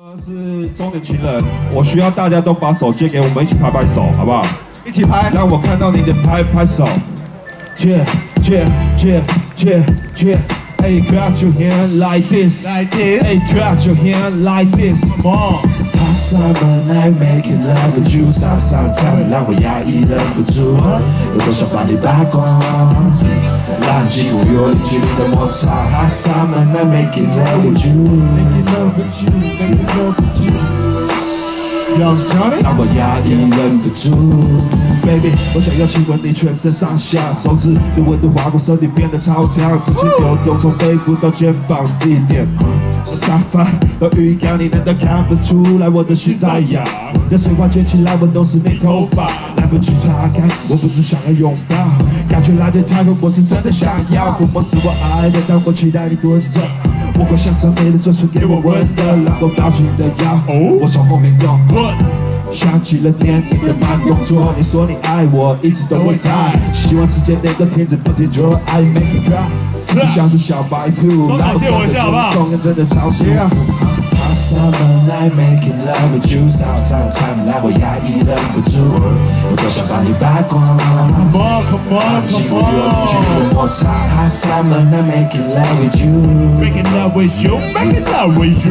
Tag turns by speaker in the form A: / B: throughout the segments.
A: 是中年情人，我需要大家都把手借给我们，一起拍拍手，好不好？
B: 一起拍，
A: 让我看到你的拍拍手。借。Hey, clap your hand like this. Hey, clap your hand like this. Come on.
C: Hot summer night making love with you，早上唱让我压抑忍不住，有多想把你扒光，让肌肤与我凝聚的摩擦。Hot summer night making love with you，making love with you，making love with you。Young Johnny， 让我压抑忍不住
A: ，Baby， 我想要亲吻你全身上下，手指的温度划过身体变得超跳，自己流动从背部到肩膀，地点沙发都预告你难道看不出来我的心在痒？等水花溅起来，我都是你头发，来不及擦干，我不只想要拥抱，感觉来得太快，我是真的想要，抚摸是我爱的，但我期待你蹲着。我会像上美的嘴唇给我吻的，然后抱紧你的腰，我从后面拥。想起了电影的慢动作，你说你爱我，一直都会在，希望时间能够停止不停做爱 ，make it cry， 就像是小白兔，然后跟着中人真的超舒服。
C: Hot summer night making love with you， 早上唱让我压抑忍不住，我多想把你扒光，让肌肤与我凝聚的摩擦。Hot summer night making love with you，making love with you，making love with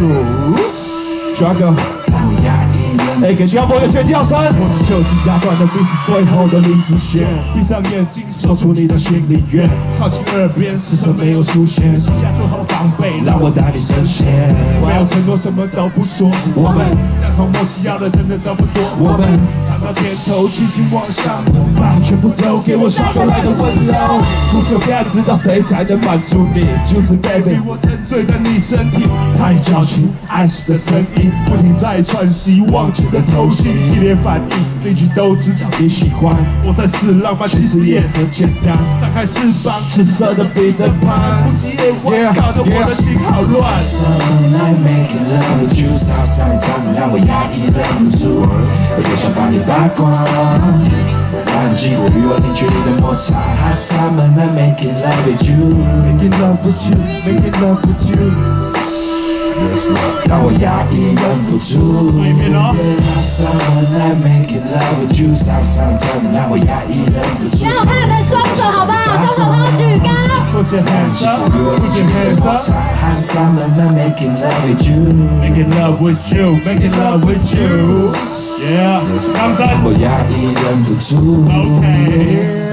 C: you。Juggle， 让我压抑。
A: 给跳波的全跳声，我是就是压断了彼此最后的理智线。闭上眼睛，说出你的心里愿，靠近耳边，时辰没有出现，心下做好防备，让我带你升仙。不要承诺什么都不说，我们讲好默契要的真的都不多，我们尝到甜头，轻轻往上，把全部都给我刷过来的温柔。不想要知道谁才能满足你，就是 baby， 我沉醉在你身体，太矫情，爱死的声音不停在串习，忘记的头绪，激烈反应，邻居都知道你喜欢。我才是浪漫，其实也很简单。张开翅膀，紫色的彼得潘，不羁夜晚搞得我的心好乱。
C: Summer night making love with you， 早上唱让我压抑忍不住，我多想把你扒光，让肌肤与我凝聚的摩擦。Hot summer night making love with you，making love with you，making love with you。让我压抑忍不住 ，Hot summer night making love with you， 早上唱让我压抑忍不住。
D: 让我看你们双手好不好？双手都举高。
A: Put your hands up, put your hands up.
C: Hot summer night making love with you，making
A: love with you，making love with you。Yeah，
C: 让我压抑忍不住。
A: OK。